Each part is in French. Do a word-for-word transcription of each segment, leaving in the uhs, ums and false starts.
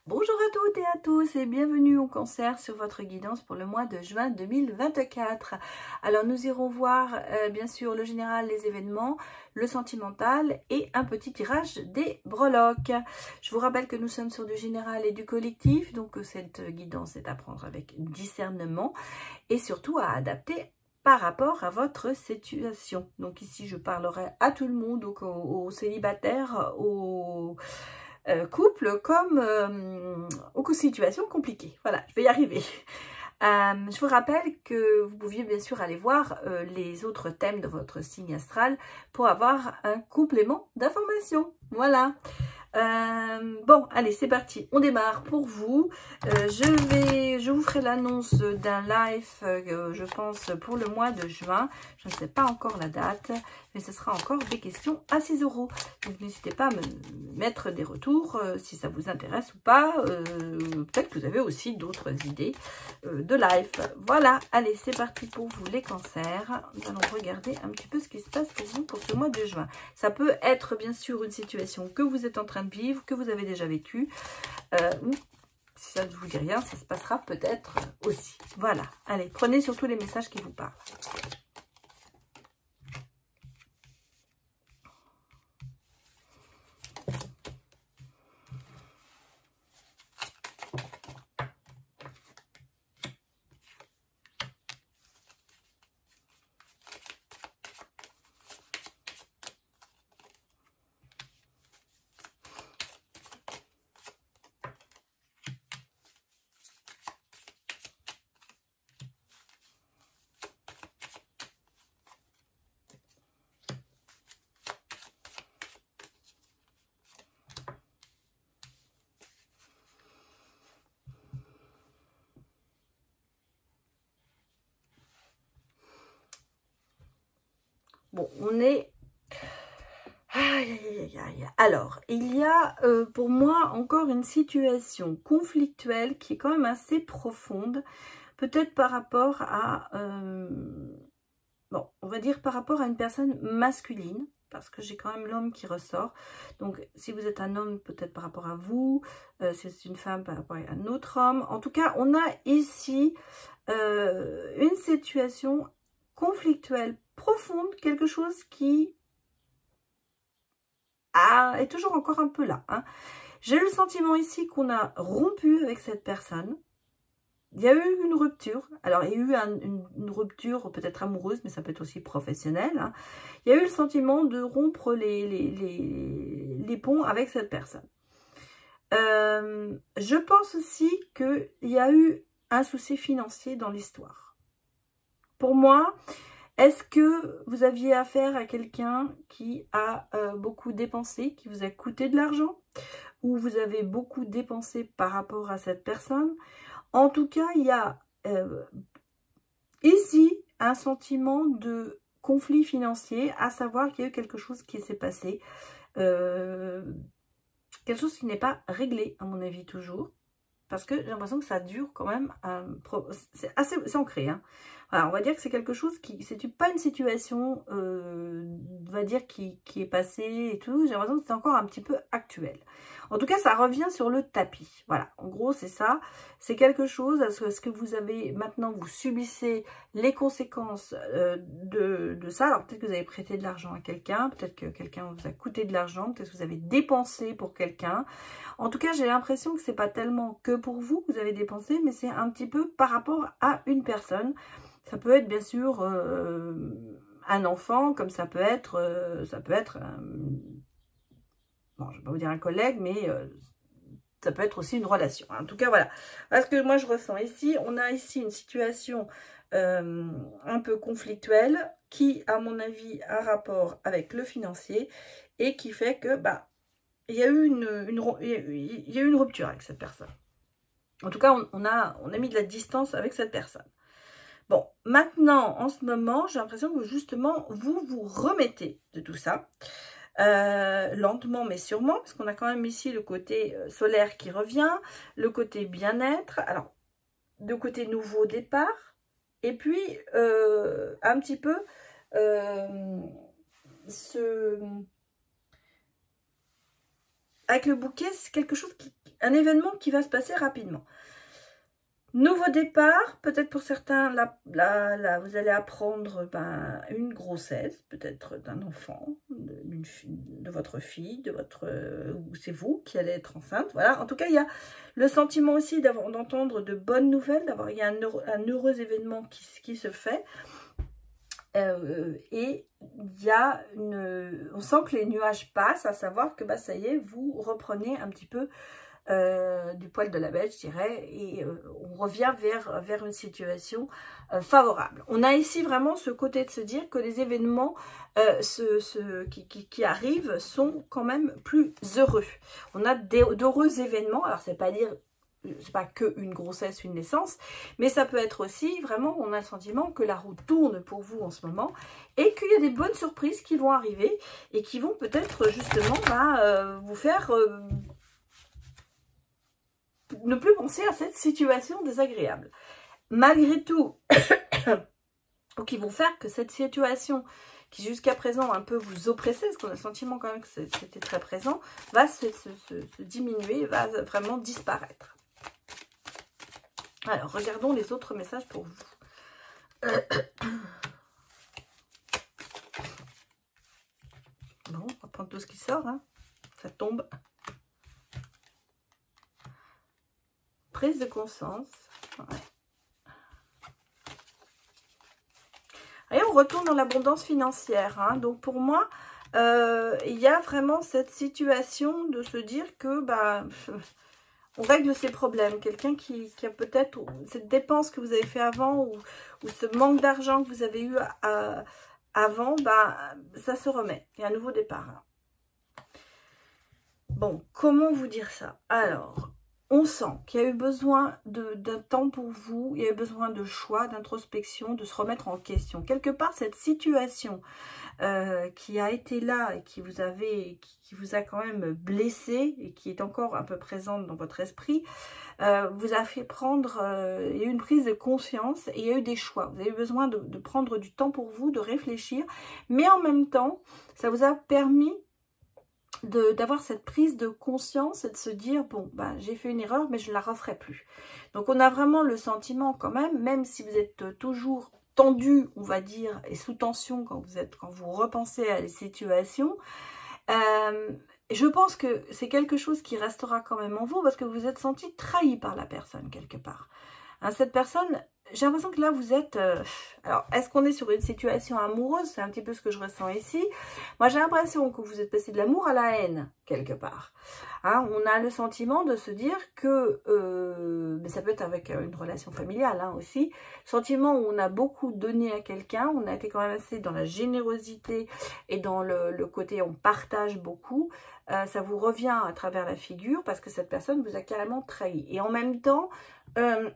Bonjour à toutes et à tous et bienvenue au Cancer sur votre guidance pour le mois de juin deux mille vingt-quatre. Alors nous irons voir euh, bien sûr le général, les événements, le sentimental et un petit tirage des breloques. Je vous rappelle que nous sommes sur du général et du collectif, donc cette guidance est à prendre avec discernement et surtout à adapter par rapport à votre situation. Donc ici je parlerai à tout le monde, donc aux, aux célibataires, aux euh, couples comme euh, aux situations compliquées. Voilà, je vais y arriver. Euh, je vous rappelle que vous pouviez bien sûr aller voir euh, les autres thèmes de votre signe astral pour avoir un complément d'information. Voilà. Euh, bon, allez, c'est parti. On démarre pour vous. Euh, je vais, je vous ferai l'annonce d'un live, euh, je pense, pour le mois de juin. Je ne sais pas encore la date, mais ce sera encore des questions à six euros. Donc, n'hésitez pas à me mettre des retours euh, si ça vous intéresse ou pas. Euh, Peut-être que vous avez aussi d'autres idées euh, de live. Voilà, allez, c'est parti pour vous les cancers. Nous allons regarder un petit peu ce qui se passe pour vous pour ce mois de juin. Ça peut être bien sûr une situation que vous êtes en train de vivre, que vous avez déjà vécu, euh, ou si ça ne vous dit rien, ça se passera peut-être aussi. Voilà, allez, prenez surtout les messages qui vous parlent. Bon, on est... Aïe, aïe, aïe, aïe. Alors, il y a euh, pour moi encore une situation conflictuelle qui est quand même assez profonde, peut-être par rapport à... Euh, bon, on va dire par rapport à une personne masculine, parce que j'ai quand même l'homme qui ressort. Donc, si vous êtes un homme, peut-être par rapport à vous, euh, si c'est une femme, par rapport à un autre homme. En tout cas, on a ici euh, une situation conflictuelle profonde, quelque chose qui a, est toujours encore un peu là. Hein. J'ai le sentiment ici qu'on a rompu avec cette personne. Il y a eu une rupture. Alors, il y a eu un, une, une rupture peut-être amoureuse, mais ça peut être aussi professionnelle. Hein. Il y a eu le sentiment de rompre les, les, les, les ponts avec cette personne. Euh, je pense aussi qu'il y a eu un souci financier dans l'histoire. Pour moi, est-ce que vous aviez affaire à quelqu'un qui a euh, beaucoup dépensé, qui vous a coûté de l'argent, ou vous avez beaucoup dépensé par rapport à cette personne? En tout cas, il y a euh, ici un sentiment de conflit financier, à savoir qu'il y a eu quelque chose qui s'est passé, euh, quelque chose qui n'est pas réglé, à mon avis, toujours. Parce que j'ai l'impression que ça dure quand même, c'est assez c'est ancré. Hein. Voilà, on va dire que c'est quelque chose qui, c'est pas une situation, euh, on va dire, qui, qui est passée et tout. J'ai l'impression que c'est encore un petit peu actuel. En tout cas, ça revient sur le tapis. Voilà, en gros, c'est ça. C'est quelque chose, à ce que vous avez maintenant, vous subissez les conséquences euh, de, de ça. Alors peut-être que vous avez prêté de l'argent à quelqu'un, peut-être que quelqu'un vous a coûté de l'argent, peut-être que vous avez dépensé pour quelqu'un. En tout cas, j'ai l'impression que c'est pas tellement que pour vous que vous avez dépensé, mais c'est un petit peu par rapport à une personne. Ça peut être bien sûr euh, un enfant, comme ça peut être, euh, ça peut être, euh, bon, je vais pas vous dire un collègue, mais euh, ça peut être aussi une relation. En tout cas, voilà. Parce que moi, je ressens ici, on a ici une situation euh, un peu conflictuelle qui, à mon avis, a un rapport avec le financier et qui fait que, bah, il y a eu une, une, il y a eu une rupture avec cette personne. En tout cas, on, on, a, on a mis de la distance avec cette personne. Bon, maintenant, en ce moment, j'ai l'impression que justement, vous vous remettez de tout ça. Euh, lentement, mais sûrement, parce qu'on a quand même ici le côté solaire qui revient, le côté bien-être. Alors, le côté nouveau départ. Et puis, euh, un petit peu, euh, ce... avec le bouquet, c'est quelque chose qui, un événement qui va se passer rapidement. Nouveau départ, peut-être pour certains, là, là, là, vous allez apprendre ben, une grossesse, peut-être d'un enfant, de, de votre fille, de votre, ou c'est vous qui allez être enceinte. Voilà. En tout cas, il y a le sentiment aussi d'entendre de bonnes nouvelles, d'avoir il y a un, un heureux événement qui, qui se fait. Euh, et il y a une, on sent que les nuages passent, à savoir que bah, ça y est, vous reprenez un petit peu Euh, du poil de la bête, je dirais, et euh, on revient vers, vers une situation euh, favorable. On a ici vraiment ce côté de se dire que les événements euh, ce, ce, qui, qui, qui arrivent sont quand même plus heureux. On a d'heureux événements, alors c'est pas dire, c'est pas que une grossesse, une naissance, mais ça peut être aussi vraiment, on a le sentiment que la roue tourne pour vous en ce moment, et qu'il y a des bonnes surprises qui vont arriver, et qui vont peut-être justement bah, euh, vous faire... Euh, ne plus penser à cette situation désagréable. Malgré tout, ou qui vont faire que cette situation qui jusqu'à présent un peu vous oppressait, parce qu'on a le sentiment quand même que c'était très présent, va se, se, se, se diminuer, va vraiment disparaître. Alors, regardons les autres messages pour vous. Bon, on va prendre tout ce qui sort, hein. Ça tombe. Prise de conscience. Ouais. Et on retourne dans l'abondance financière. Hein. Donc pour moi, euh, il y a vraiment cette situation de se dire que bah, on règle ses problèmes. Quelqu'un qui, qui a peut-être cette dépense que vous avez fait avant ou, ou ce manque d'argent que vous avez eu à, à, avant, bah, ça se remet. Il y a un nouveau départ. Hein. Bon, comment vous dire ça? Alors... On sent qu'il y a eu besoin d'un temps pour vous, il y a eu besoin de choix, d'introspection, de se remettre en question. Quelque part, cette situation euh, qui a été là et qui vous, avait, qui, qui vous a quand même blessé et qui est encore un peu présente dans votre esprit, euh, vous a fait prendre, euh, il y a eu une prise de conscience et il y a eu des choix. Vous avez eu besoin de, de prendre du temps pour vous, de réfléchir, mais en même temps, ça vous a permis d'avoir cette prise de conscience et de se dire, bon, ben, j'ai fait une erreur, mais je ne la referai plus. Donc, on a vraiment le sentiment quand même, même si vous êtes toujours tendu, on va dire, et sous tension quand vous, êtes, quand vous repensez à les situations, euh, je pense que c'est quelque chose qui restera quand même en vous parce que vous vous êtes senti trahi par la personne quelque part. Hein, cette personne... J'ai l'impression que là, vous êtes... Euh, alors, est-ce qu'on est sur une situation amoureuse? C'est un petit peu ce que je ressens ici. Moi, j'ai l'impression que vous êtes passé de l'amour à la haine, quelque part. Hein, on a le sentiment de se dire que... Euh, mais ça peut être avec une relation familiale hein, aussi. Sentiment où on a beaucoup donné à quelqu'un. On a été quand même assez dans la générosité et dans le, le côté on partage beaucoup. Euh, ça vous revient à travers la figure parce que cette personne vous a carrément trahi. Et en même temps... Euh,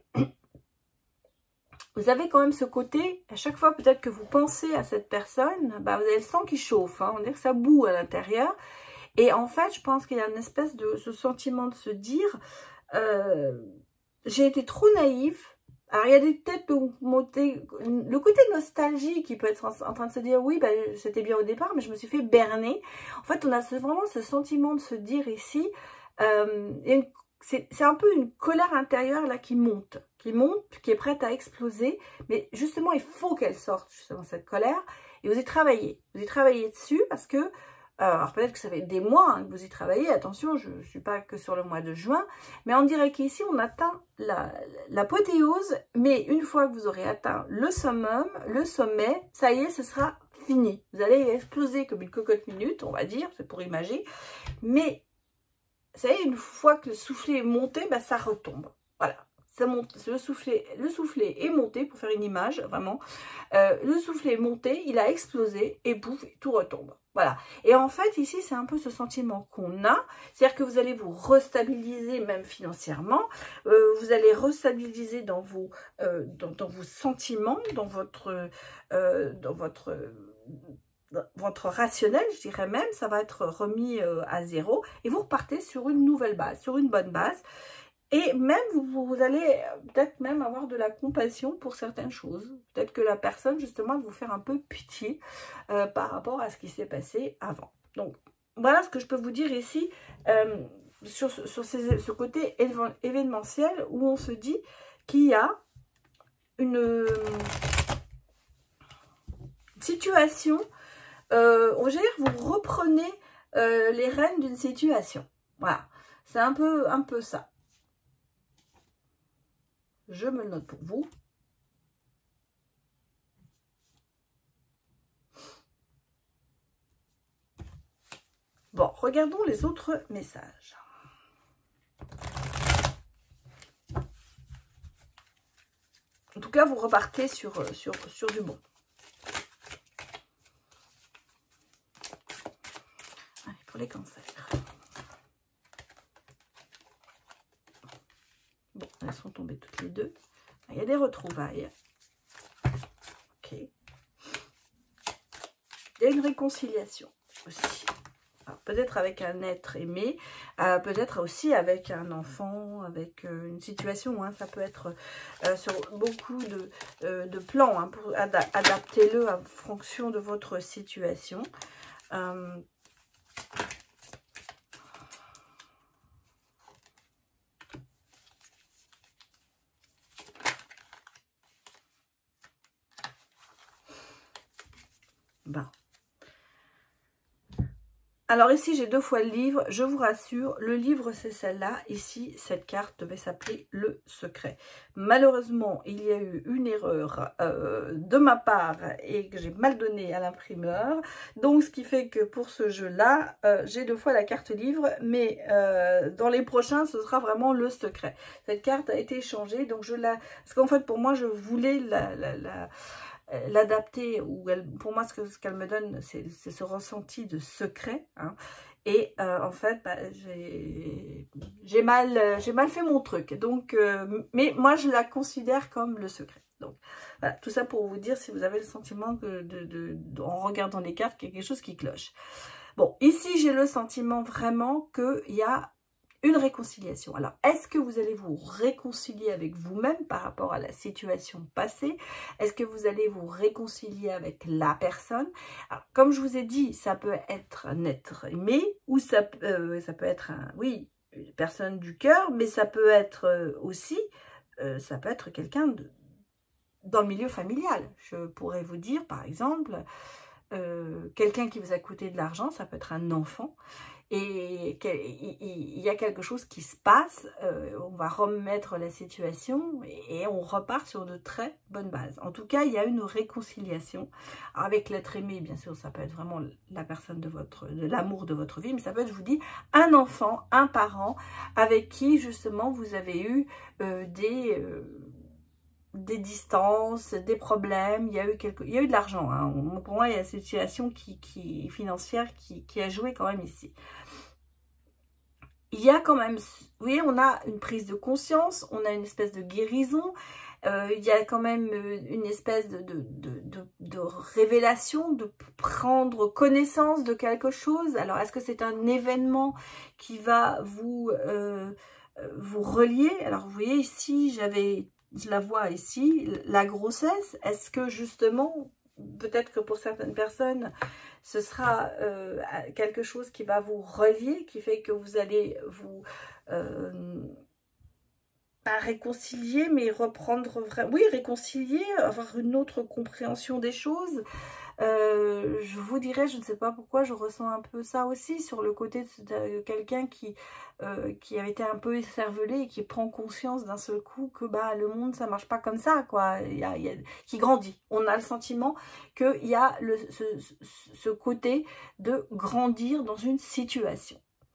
vous avez quand même ce côté, à chaque fois peut-être que vous pensez à cette personne, bah vous avez le sang qui chauffe, hein, on dirait que ça boue à l'intérieur. Et en fait, je pense qu'il y a une espèce de ce sentiment de se dire, euh, j'ai été trop naïve. Alors il y a des têtes montées, le côté nostalgie qui peut être en train de se dire, oui, bah, c'était bien au départ, mais je me suis fait berner. En fait, on a vraiment ce sentiment de se dire ici, euh, il y a une c'est un peu une colère intérieure là qui monte, qui monte, qui est prête à exploser. Mais justement, il faut qu'elle sorte, justement, cette colère. Et vous y travaillez. Vous y travaillez dessus parce que, euh, alors peut-être que ça fait des mois hein, que vous y travaillez. Attention, je ne suis pas que sur le mois de juin. Mais on dirait qu'ici, on atteint l'apothéose. Mais une fois que vous aurez atteint le summum, le sommet, ça y est, ce sera fini. Vous allez exploser comme une cocotte minute, on va dire, c'est pour imager. Mais... Vous savez, une fois que le soufflet est monté, bah, ça retombe. Voilà. Ça monte, le, soufflet, le soufflet est monté, pour faire une image, vraiment. Euh, le soufflet est monté, il a explosé, et pouf, tout retombe. Voilà. Et en fait, ici, c'est un peu ce sentiment qu'on a. C'est-à-dire que vous allez vous restabiliser, même financièrement. Euh, vous allez restabiliser dans vos, euh, dans, dans vos sentiments, dans votre... Euh, dans votre votre rationnel, je dirais même, ça va être remis euh, à zéro et vous repartez sur une nouvelle base, sur une bonne base. Et même, vous, vous allez peut-être même avoir de la compassion pour certaines choses. Peut-être que la personne, justement, va vous faire un peu pitié euh, par rapport à ce qui s'est passé avant. Donc, voilà ce que je peux vous dire ici. Euh, sur, sur ces, ce côté événementiel où on se dit qu'il y a une situation, euh, on va dire, vous reprenez euh, les rênes d'une situation. Voilà, c'est un peu, un peu ça. Je me le note pour vous. Bon, regardons les autres messages. En tout cas, vous repartez sur, sur, sur du bon. Allez, pour les cancers. Bon, elles sont tombées toutes les deux. Il y a des retrouvailles. Ok. Il y a une réconciliation aussi. Peut-être avec un être aimé, euh, peut-être aussi avec un enfant, avec euh, une situation, hein, ça peut être euh, sur beaucoup de, euh, de plans, hein, pour ad adaptez-le en fonction de votre situation. Euh, bah. Alors ici, j'ai deux fois le livre. Je vous rassure, le livre, c'est celle-là. Ici, cette carte devait s'appeler Le Secret. Malheureusement, il y a eu une erreur euh, de ma part et que j'ai mal donné à l'imprimeur. Donc, ce qui fait que pour ce jeu-là, euh, j'ai deux fois la carte livre. Mais euh, dans les prochains, ce sera vraiment Le Secret. Cette carte a été changée. Donc, je la... Parce qu'en fait, pour moi, je voulais la... la, la... l'adapter, ou elle, pour moi ce qu'elle ce qu'elle me donne, c'est ce ressenti de secret, hein. Et euh, en fait, bah, j'ai mal, j'ai mal fait mon truc, donc, euh, mais moi je la considère comme le secret. Donc voilà, tout ça pour vous dire, si vous avez le sentiment que de, de, de, en regardant les cartes, qu'il y a quelque chose qui cloche. Bon, ici j'ai le sentiment vraiment qu'il y a une réconciliation. Alors, est-ce que vous allez vous réconcilier avec vous-même par rapport à la situation passée? Est-ce que vous allez vous réconcilier avec la personne? Alors, comme je vous ai dit, ça peut être un être aimé, ou ça, euh, ça peut être, un, oui, une personne du cœur, mais ça peut être euh, aussi, euh, ça peut être quelqu'un de, dans le milieu familial. Je pourrais vous dire, par exemple, euh, quelqu'un qui vous a coûté de l'argent, ça peut être un enfant, et il y a quelque chose qui se passe, euh, on va remettre la situation et on repart sur de très bonnes bases. En tout cas, il y a une réconciliation avec l'être aimé, bien sûr, ça peut être vraiment la personne de votre, de l'amour de votre vie, mais ça peut être, je vous dis, un enfant, un parent avec qui justement vous avez eu euh, des... Euh, des distances, des problèmes, il y a eu, quelque... il y a eu de l'argent. Hein. Pour moi, il y a cette situation qui, qui, financière qui, qui a joué quand même ici. Il y a quand même, vous voyez, on a une prise de conscience, on a une espèce de guérison, euh, il y a quand même une espèce de, de, de, de, de révélation, de prendre connaissance de quelque chose. Alors, est-ce que c'est un événement qui va vous, euh, vous relier? Alors, vous voyez, ici, j'avais... Je la vois ici, la grossesse. Est-ce que justement, peut-être que pour certaines personnes, ce sera euh, quelque chose qui va vous relier, qui fait que vous allez vous euh, pas réconcilier, mais reprendre vraiment, oui, réconcilier, avoir une autre compréhension des choses. Euh, je vous dirais, je ne sais pas pourquoi, je ressens un peu ça aussi sur le côté de quelqu'un qui, euh, qui avait été un peu écervelé et qui prend conscience d'un seul coup que bah, le monde, ça marche pas comme ça, quoi. Il y a, il y a, qui grandit. On a le sentiment qu'il y a le, ce, ce côté de grandir dans une situation.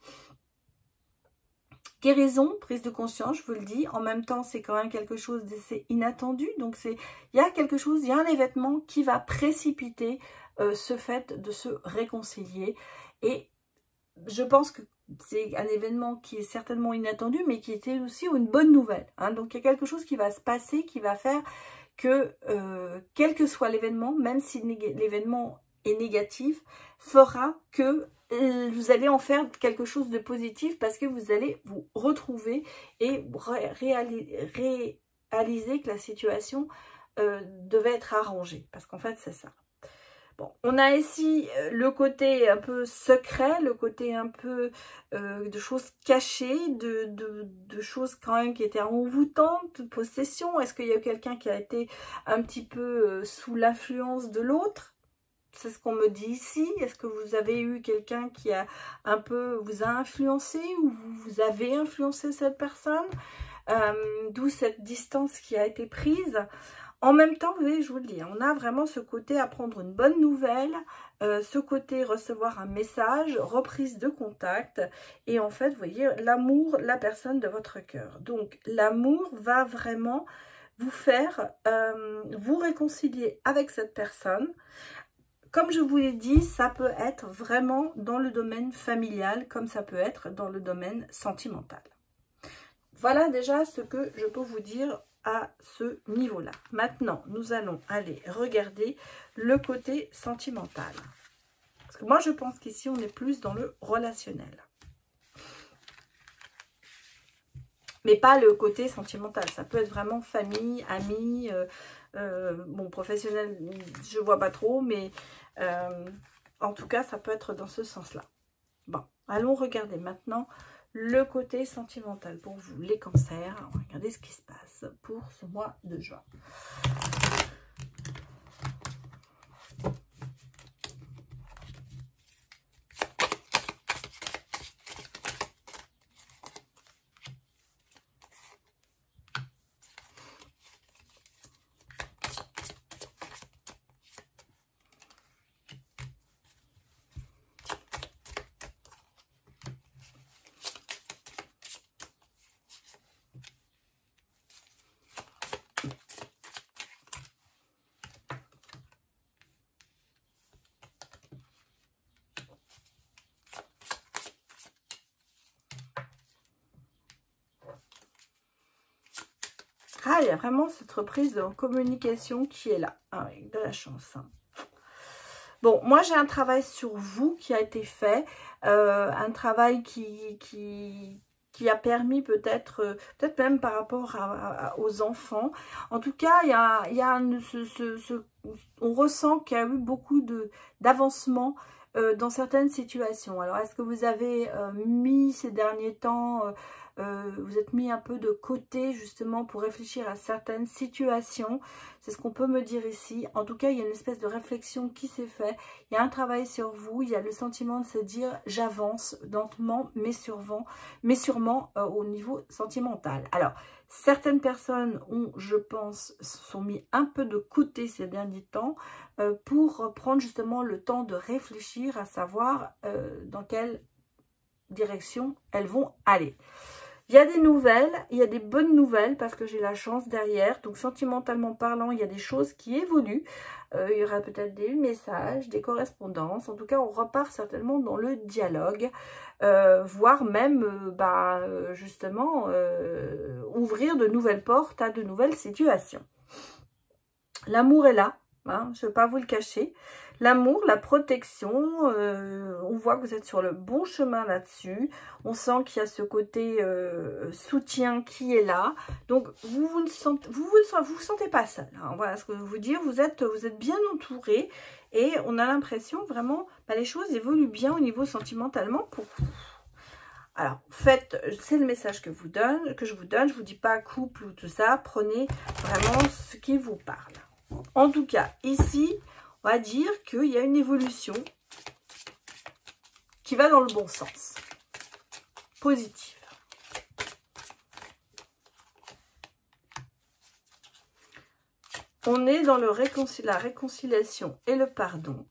Guérison, prise de conscience, je vous le dis. En même temps, c'est quand même quelque chose d'assez inattendu. Donc, c'est, il y a quelque chose, il y a un événement qui va précipiter euh, ce fait de se réconcilier. Et je pense que c'est un événement qui est certainement inattendu, mais qui était aussi une bonne nouvelle. Hein. Donc, il y a quelque chose qui va se passer, qui va faire que, euh, quel que soit l'événement, même si l'événement est négatif, fera que vous allez en faire quelque chose de positif parce que vous allez vous retrouver et ré réaliser que la situation euh, devait être arrangée. Parce qu'en fait, c'est ça. Bon, on a ici le côté un peu secret, le côté un peu euh, de choses cachées, de, de, de choses quand même qui étaient envoûtantes, de possession. Est-ce qu'il y a quelqu'un qui a été un petit peu euh, sous l'influence de l'autre? C'est ce qu'on me dit ici. Est-ce que vous avez eu quelqu'un qui a un peu vous a influencé ou vous avez influencé cette personne? euh, D'où cette distance qui a été prise. En même temps, vous voyez, je vous le dis, on a vraiment ce côté apprendre une bonne nouvelle, euh, ce côté recevoir un message, reprise de contact. Et en fait, vous voyez, l'amour, la personne de votre cœur. Donc, l'amour va vraiment vous faire euh, vous réconcilier avec cette personne. Comme je vous l'ai dit, ça peut être vraiment dans le domaine familial, comme ça peut être dans le domaine sentimental. Voilà déjà ce que je peux vous dire à ce niveau-là. Maintenant, nous allons aller regarder le côté sentimental. Parce que moi, je pense qu'ici, on est plus dans le relationnel. Mais pas le côté sentimental. Ça peut être vraiment famille, amis, euh, euh, bon, professionnel, je vois pas trop, mais euh, en tout cas, ça peut être dans ce sens-là. Bon, allons regarder maintenant le côté sentimental pour vous, les cancers. On va regarder ce qui se passe pour ce mois de juin. Ah, il y a vraiment cette reprise de communication qui est là, ah, avec de la chance. Hein. Bon, moi j'ai un travail sur vous qui a été fait, euh, un travail qui, qui, qui a permis peut-être, euh, peut-être même par rapport à, à, aux enfants. En tout cas, il y a, il y a un, ce, ce, ce, on ressent qu'il y a eu beaucoup de d'avancement euh, dans certaines situations. Alors, est-ce que vous avez euh, mis ces derniers temps... Euh, Euh, vous êtes mis un peu de côté justement pour réfléchir à certaines situations. C'est ce qu'on peut me dire ici. En tout cas, il y a une espèce de réflexion qui s'est faite. Il y a un travail sur vous. Il y a le sentiment de se dire j'avance lentement mais sûrement, mais sûrement euh, au niveau sentimental. Alors, certaines personnes ont, je pense, sont mis un peu de côté ces derniers temps euh, pour prendre justement le temps de réfléchir à savoir euh, dans quelle direction elles vont aller. Il y a des nouvelles, il y a des bonnes nouvelles parce que j'ai la chance derrière. Donc sentimentalement parlant, il y a des choses qui évoluent. Euh, il y aura peut-être des messages, des correspondances. En tout cas, on repart certainement dans le dialogue. Euh, voire même, euh, bah, justement, euh, ouvrir de nouvelles portes à de nouvelles situations. L'amour est là. Hein, je ne vais pas vous le cacher. L'amour, la protection, euh, on voit que vous êtes sur le bon chemin là-dessus. On sent qu'il y a ce côté euh, soutien qui est là. Donc, vous vous ne sentez, vous, vous, vous, vous sentez pas seul. Hein, voilà ce que je veux vous dire. Vous êtes, vous êtes bien entouré et on a l'impression vraiment bah, les choses évoluent bien au niveau sentimentalement pour vous. Alors, faites, c'est le message que, vous donne, que je vous donne. Je ne vous dis pas couple ou tout ça. Prenez vraiment ce qui vous parle. En tout cas, ici, on va dire qu'il y a une évolution qui va dans le bon sens. Positive. On est dans le réconcil la réconciliation et le pardon.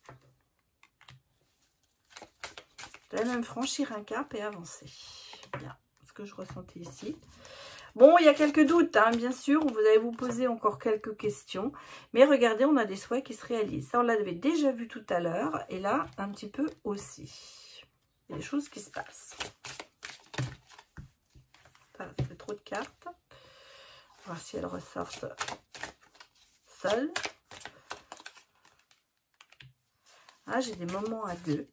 Vous allez même franchir un cap et avancer. Bien, ce que je ressentais ici. Bon, il y a quelques doutes, hein, bien sûr. Vous allez vous poser encore quelques questions. Mais regardez, on a des souhaits qui se réalisent. Ça, on l'avait déjà vu tout à l'heure. Et là, un petit peu aussi. Il y a des choses qui se passent. Ça, ça fait trop de cartes. On va voir si elles ressortent seules. Ah, j'ai des moments à deux.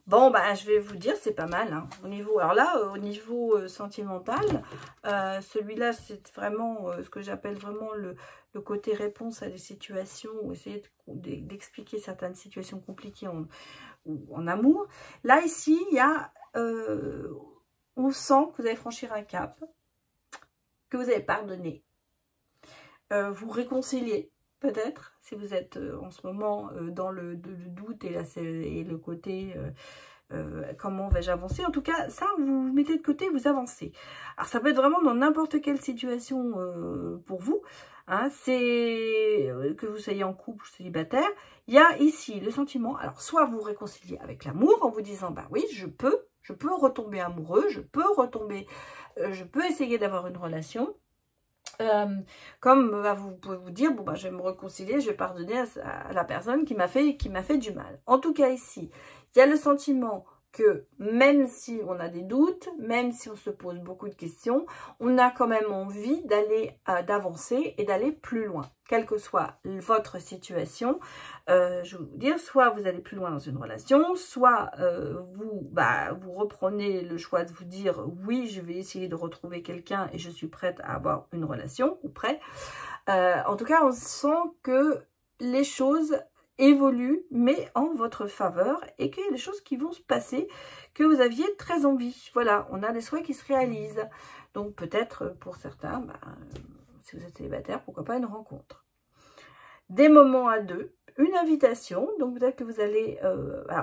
Bon, bah, je vais vous dire, c'est pas mal. Hein. Au niveau, alors là, euh, au niveau euh, sentimental, euh, celui-là, c'est vraiment euh, ce que j'appelle vraiment le, le côté réponse à des situations, ou essayer d'expliquer de, certaines situations compliquées en, en amour. Là, ici, il y a, euh, on sent que vous allez franchir un cap, que vous avez pardonné, euh, vous réconcilier. Peut-être, si vous êtes euh, en ce moment euh, dans le, de, le doute et, là, et le côté euh, euh, comment vais-je avancer. En tout cas, ça, vous, vous mettez de côté, vous avancez. Alors, ça peut être vraiment dans n'importe quelle situation euh, pour vous. Hein, c'est euh, que vous soyez en couple ou célibataire. Il y a ici le sentiment, alors soit vous réconciliez avec l'amour en vous disant, bah oui, je peux, je peux retomber amoureux, je peux retomber, euh, je peux essayer d'avoir une relation. Euh, comme bah, vous pouvez vous dire, bon bah je vais me réconcilier, je vais pardonner à, à la personne qui m'a fait, qui m'a fait du mal. En tout cas ici, il y a le sentiment que même si on a des doutes, même si on se pose beaucoup de questions, on a quand même envie d'aller, euh, d'avancer et d'aller plus loin. Quelle que soit votre situation, euh, je vais vous dire, soit vous allez plus loin dans une relation, soit euh, vous, bah, vous reprenez le choix de vous dire, oui, je vais essayer de retrouver quelqu'un et je suis prête à avoir une relation, ou prêt. Euh, en tout cas, on sent que les choses évolue, mais en votre faveur, et qu'il y a des choses qui vont se passer que vous aviez très envie. Voilà, on a des souhaits qui se réalisent. Donc peut-être pour certains, bah, si vous êtes célibataire, pourquoi pas une rencontre. Des moments à deux, une invitation, donc peut-être que vous allez... Euh, alors,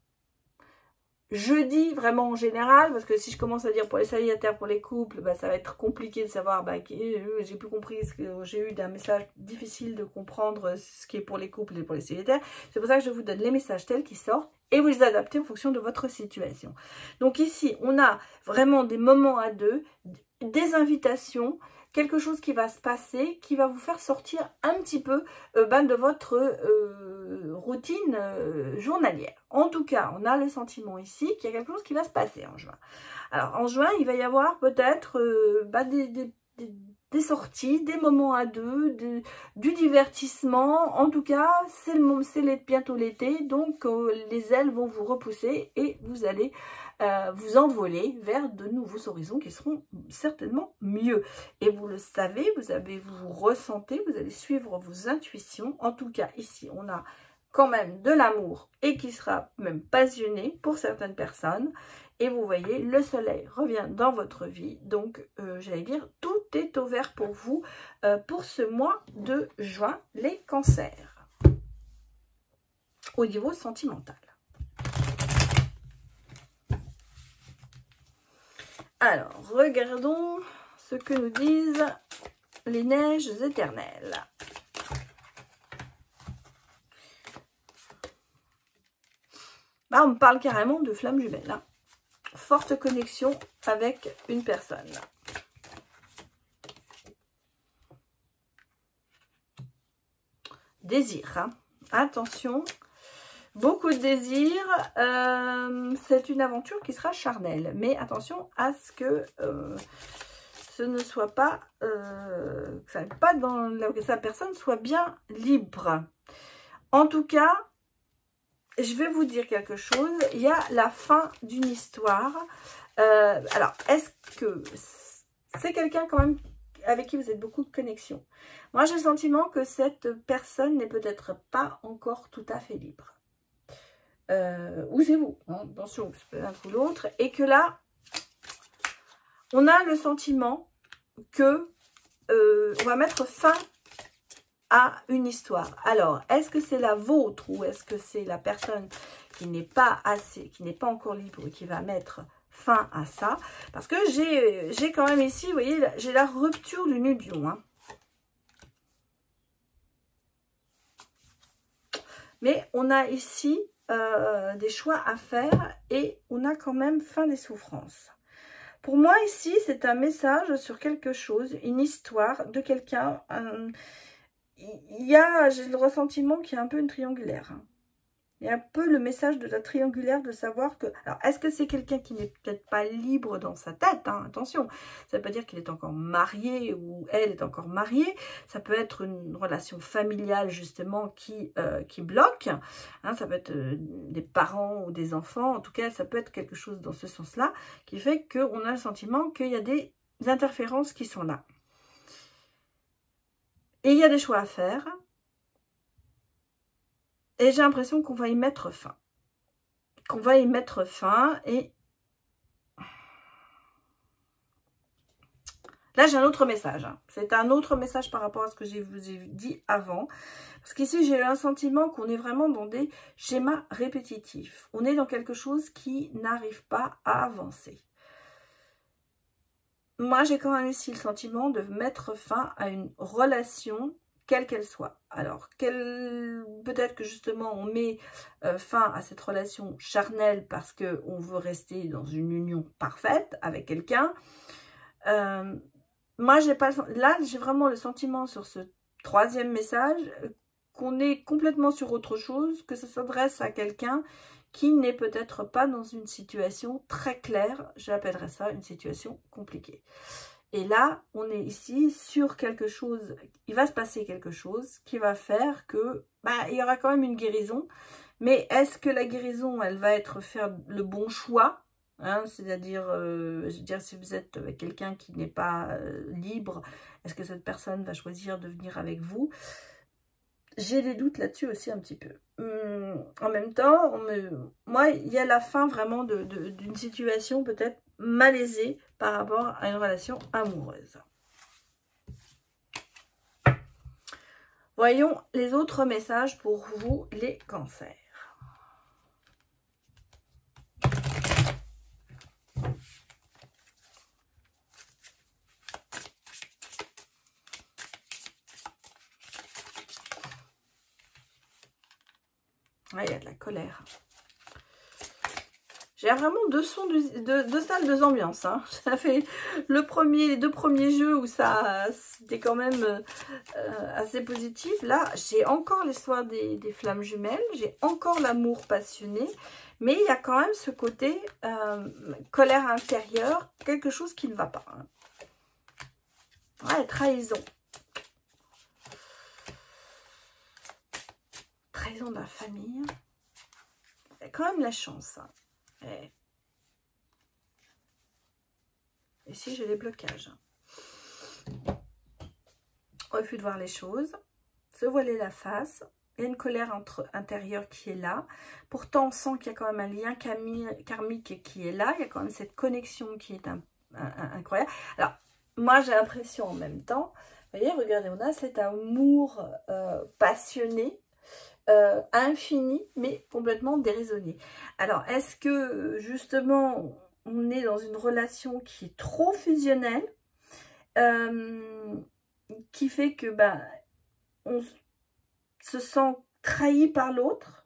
je dis vraiment en général, parce que si je commence à dire pour les célibataires, pour les couples, bah, ça va être compliqué de savoir, bah, j'ai plus compris ce que j'ai eu d'un message difficile de comprendre ce qui est pour les couples et pour les célibataires. C'est pour ça que je vous donne les messages tels qu'ils sortent et vous les adaptez en fonction de votre situation. Donc ici, on a vraiment des moments à deux, des invitations, quelque chose qui va se passer, qui va vous faire sortir un petit peu euh, ben, de votre euh, routine euh, journalière. En tout cas, on a le sentiment ici qu'il y a quelque chose qui va se passer en juin. Alors, en juin, il va y avoir peut-être euh, ben, des, des, des, des sorties, des moments à deux, de, du divertissement. En tout cas, c'est bientôt l'été, donc euh, les ailes vont vous repousser et vous allez Euh, vous envoler vers de nouveaux horizons qui seront certainement mieux. Et vous le savez, vous avez, vous ressentez, vous allez suivre vos intuitions. En tout cas, ici, on a quand même de l'amour et qui sera même passionné pour certaines personnes. Et vous voyez, le soleil revient dans votre vie. Donc, euh, j'allais dire, tout est au vert pour vous euh, pour ce mois de juin, les cancers. Au niveau sentimental. Alors, regardons ce que nous disent les neiges éternelles. Là, on me parle carrément de flamme jumelle. Hein. Forte connexion avec une personne. Désir. Hein. Attention. Beaucoup de désir, euh, c'est une aventure qui sera charnelle. Mais attention à ce que euh, ce ne soit pas, euh, que, ça, pas dans la, que sa personne soit bien libre. En tout cas, je vais vous dire quelque chose. Il y a la fin d'une histoire. Euh, alors, est-ce que c'est quelqu'un quand même avec qui vous avez beaucoup de connexion? Moi, j'ai le sentiment que cette personne n'est peut-être pas encore tout à fait libre. Euh, ou c'est vous, hein, attention, c'est l'un ou l'autre, et que là, on a le sentiment que euh, on va mettre fin à une histoire. Alors, est-ce que c'est la vôtre ou est-ce que c'est la personne qui n'est pas assez, qui n'est pas encore libre et qui va mettre fin à ça? Parce que j'ai j'ai quand même ici, vous voyez, j'ai la rupture d'une union. Hein. Mais on a ici Euh, des choix à faire et on a quand même fin des souffrances. Pour moi ici c'est un message sur quelque chose, une histoire de quelqu'un. Euh, il y a, j'ai le ressentiment qu'il y a un peu une triangulaire. Hein. Il y a un peu le message de la triangulaire de savoir que... Alors, est-ce que c'est quelqu'un qui n'est peut-être pas libre dans sa tête, hein, attention, ça ne veut pas dire qu'il est encore marié ou elle est encore mariée. Ça peut être une relation familiale, justement, qui, euh, qui bloque. Hein, ça peut être euh, des parents ou des enfants. En tout cas, ça peut être quelque chose dans ce sens-là qui fait qu'on a le sentiment qu'il y a des interférences qui sont là. Et il y a des choix à faire. Et j'ai l'impression qu'on va y mettre fin. Qu'on va y mettre fin. Et là, j'ai un autre message. Hein. C'est un autre message par rapport à ce que je vous ai dit avant. Parce qu'ici, j'ai eu un sentiment qu'on est vraiment dans des schémas répétitifs. On est dans quelque chose qui n'arrive pas à avancer. Moi, j'ai quand même ici le sentiment de mettre fin à une relation quelle qu'elle soit. Alors, quel... peut-être que justement on met euh, fin à cette relation charnelle parce qu'on veut rester dans une union parfaite avec quelqu'un. Euh, moi, j'ai pas le... là, j'ai vraiment le sentiment sur ce troisième message qu'on est complètement sur autre chose, que ça s'adresse à quelqu'un qui n'est peut-être pas dans une situation très claire. J'appellerais ça une situation compliquée. Et là, on est ici sur quelque chose, il va se passer quelque chose qui va faire que, bah, il y aura quand même une guérison. Mais est-ce que la guérison, elle va être faire le bon choix, hein, c'est-à-dire, euh, je veux dire, si vous êtes avec quelqu'un qui n'est pas euh, libre, est-ce que cette personne va choisir de venir avec vous? J'ai des doutes là-dessus aussi un petit peu. Hum, en même temps, on me, moi, il y a la fin vraiment de, de, d'une situation peut-être malaisée par rapport à une relation amoureuse. Voyons les autres messages pour vous, les cancers. Ah, il y a de la colère. J'ai vraiment deux sons, deux, deux salles, deux ambiances. Hein. Ça fait le premier, les deux premiers jeux où ça c'était quand même euh, assez positif. Là, j'ai encore l'histoire des, des flammes jumelles. J'ai encore l'amour passionné. Mais il y a quand même ce côté euh, colère intérieure. Quelque chose qui ne va pas. Hein. Ouais, trahison. Trahison de la famille. Il y a quand même la chance. Hein. Et... Ici, j'ai les blocages. Refus de voir les choses. Se voiler la face. Il y a une colère entre, intérieure qui est là. Pourtant, on sent qu'il y a quand même un lien karmique qui est là. Il y a quand même cette connexion qui est un, un, un, incroyable. Alors, moi, j'ai l'impression en même temps, vous voyez, regardez, on a cet amour euh, passionné. Euh, infini, mais complètement déraisonné. Alors, est-ce que, justement, on est dans une relation qui est trop fusionnelle, euh, qui fait que, ben, on se sent trahi par l'autre,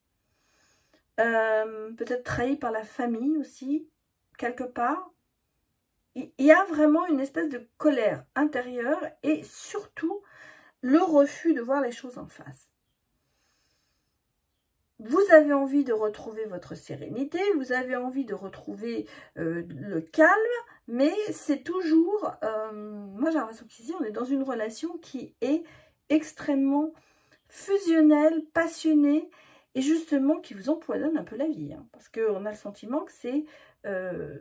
euh, peut-être trahi par la famille aussi, quelque part. Il y a vraiment une espèce de colère intérieure et surtout, le refus de voir les choses en face. Vous avez envie de retrouver votre sérénité, vous avez envie de retrouver euh, le calme, mais c'est toujours, euh, moi j'ai l'impression qu'ici on est dans une relation qui est extrêmement fusionnelle, passionnée, et justement qui vous empoisonne un peu la vie, hein, parce qu'on a le sentiment que c'est euh,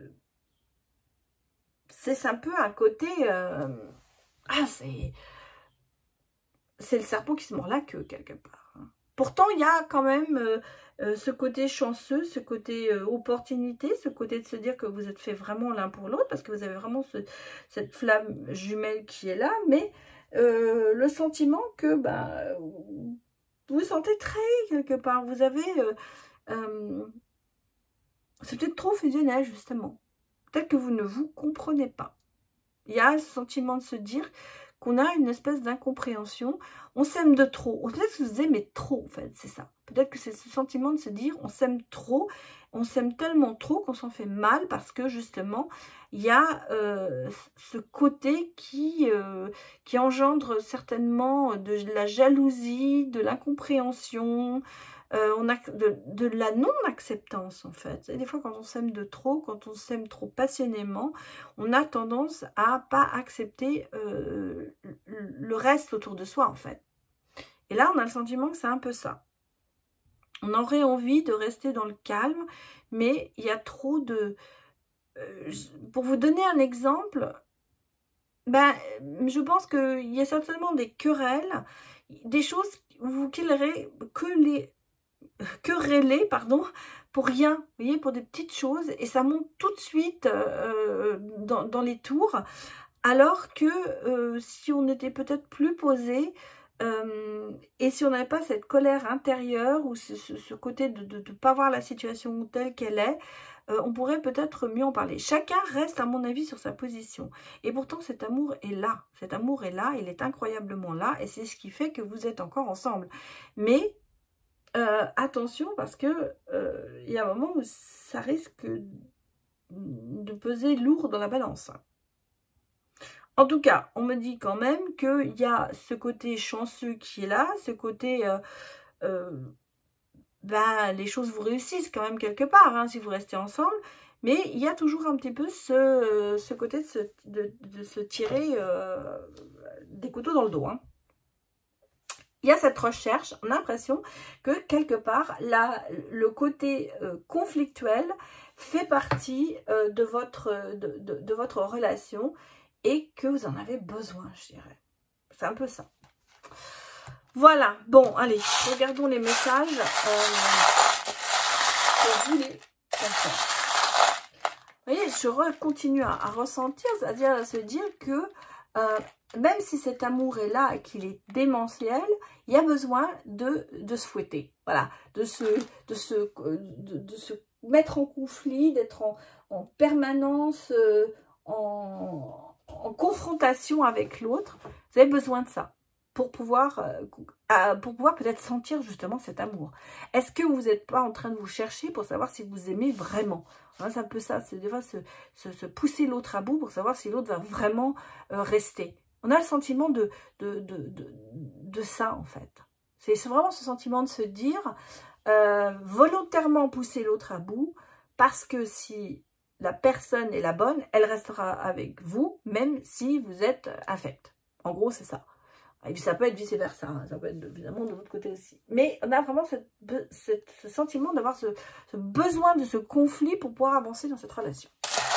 c'est un peu un côté, euh, ah c'est c'est le serpent qui se mord la queue quelque part. Pourtant, il y a quand même euh, euh, ce côté chanceux, ce côté euh, opportunité, ce côté de se dire que vous êtes fait vraiment l'un pour l'autre, parce que vous avez vraiment ce, cette flamme jumelle qui est là, mais euh, le sentiment que bah, vous vous sentez trahi quelque part. Vous avez... Euh, euh, c'est peut-être trop fusionnel, justement. Peut-être que vous ne vous comprenez pas. Il y a ce sentiment de se dire... qu'on a une espèce d'incompréhension, on s'aime de trop, peut-être que vous aimez trop en fait, c'est ça, peut-être que c'est ce sentiment de se dire on s'aime trop, on s'aime tellement trop qu'on s'en fait mal parce que justement il y a euh, ce côté qui, euh, qui engendre certainement de la jalousie, de l'incompréhension, euh, on a de, de la non-acceptance en fait. Et des fois quand on s'aime de trop, quand on s'aime trop passionnément, on a tendance à pas accepter euh, le reste autour de soi en fait. Et là on a le sentiment que c'est un peu ça. On aurait envie de rester dans le calme, mais il y a trop de... Euh, pour vous donner un exemple, ben, je pense qu'il y a certainement des querelles, des choses où vous querellez, que les, querellez, pardon, pour rien, vous voyez, pour des petites choses, et ça monte tout de suite euh, dans, dans les tours, alors que euh, si on était peut-être plus posé, euh, et si on n'avait pas cette colère intérieure, ou ce, ce, ce côté de ne pas voir la situation telle qu'elle est, Euh, on pourrait peut-être mieux en parler. Chacun reste, à mon avis, sur sa position. Et pourtant, cet amour est là. Cet amour est là, il est incroyablement là. Et c'est ce qui fait que vous êtes encore ensemble. Mais euh, attention, parce que euh, il y a un moment où ça risque de peser lourd dans la balance. En tout cas, on me dit quand même qu'il y a ce côté chanceux qui est là, ce côté... Euh, euh, ben, les choses vous réussissent quand même quelque part, hein, si vous restez ensemble. Mais il y a toujours un petit peu ce, ce côté de se, de, de se tirer euh, des couteaux dans le dos. Hein. Il y a cette recherche, on a l'impression que quelque part, la, le côté euh, conflictuel fait partie euh, de, votre, de, de, de votre relation et que vous en avez besoin, je dirais. C'est un peu ça. Voilà, bon, allez, regardons les messages euh, que vous les confrères. Vous voyez, je continue à, à ressentir, c'est-à-dire à se dire que euh, même si cet amour est là et qu'il est démentiel, il y a besoin de, de se fouetter, voilà, de se, de se, de, de se mettre en conflit, d'être en, en permanence euh, en, en confrontation avec l'autre. Vous avez besoin de ça. Pour pouvoir, euh, pour pouvoir peut-être sentir justement cet amour. Est-ce que vous n'êtes pas en train de vous chercher pour savoir si vous aimez vraiment? Hein, c'est un peu ça, c'est des fois se, se, se pousser l'autre à bout pour savoir si l'autre va vraiment euh, rester. On a le sentiment de, de, de, de, de ça en fait. C'est vraiment ce sentiment de se dire euh, volontairement pousser l'autre à bout parce que si la personne est la bonne, elle restera avec vous même si vous êtes infect. En gros, c'est ça. Et ça peut être vice-versa, hein. Ça peut être évidemment de l'autre côté aussi. Mais on a vraiment cette, cette, ce sentiment d'avoir ce, ce besoin de ce conflit pour pouvoir avancer dans cette relation.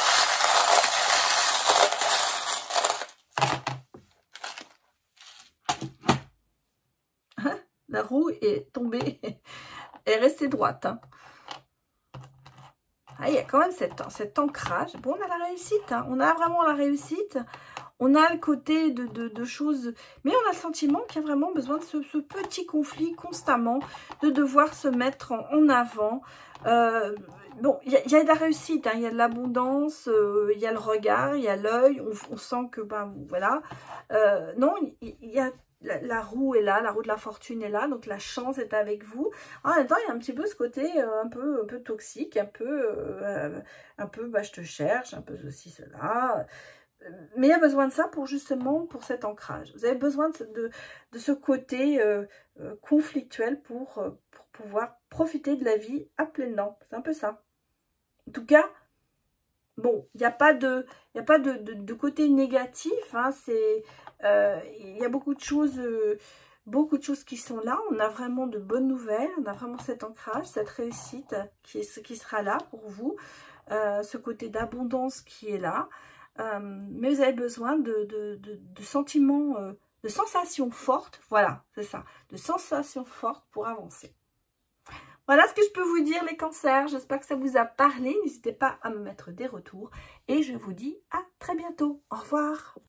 La roue est tombée, elle est restée droite. Hein. Ah, il y a quand même cet, cet ancrage. Bon, on a la réussite, hein. On a vraiment la réussite. On a le côté de, de, de choses, mais on a le sentiment qu'il y a vraiment besoin de ce, ce petit conflit constamment, de devoir se mettre en, en avant. Euh, bon, il y, y a de la réussite, hein, il y a de l'abondance, euh, il y a le regard, il y a l'œil, on, on sent que, ben voilà. Euh, non, il y, y a la, la roue est là, la roue de la fortune est là, donc la chance est avec vous. En même temps, il y a un petit peu ce côté euh, un, peu, un peu toxique, un peu, euh, un peu bah, je te cherche, un peu ceci, cela. Mais il y a besoin de ça pour justement, pour cet ancrage. Vous avez besoin de, de, de ce côté euh, euh, conflictuel pour, euh, pour pouvoir profiter de la vie à pleines dents. C'est un peu ça. En tout cas, bon, il n'y a pas de, y a pas de, de, de côté négatif. Hein, c'est, euh, il y a beaucoup de choses... Euh, beaucoup de choses qui sont là. On a vraiment de bonnes nouvelles. On a vraiment cet ancrage, cette réussite qui, est, qui sera là pour vous. Euh, ce côté d'abondance qui est là. Euh, mais vous avez besoin de, de, de, de sentiments, euh, de sensations fortes, voilà, c'est ça, de sensations fortes pour avancer. Voilà ce que je peux vous dire les cancers, j'espère que ça vous a parlé, n'hésitez pas à me mettre des retours et je vous dis à très bientôt, au revoir.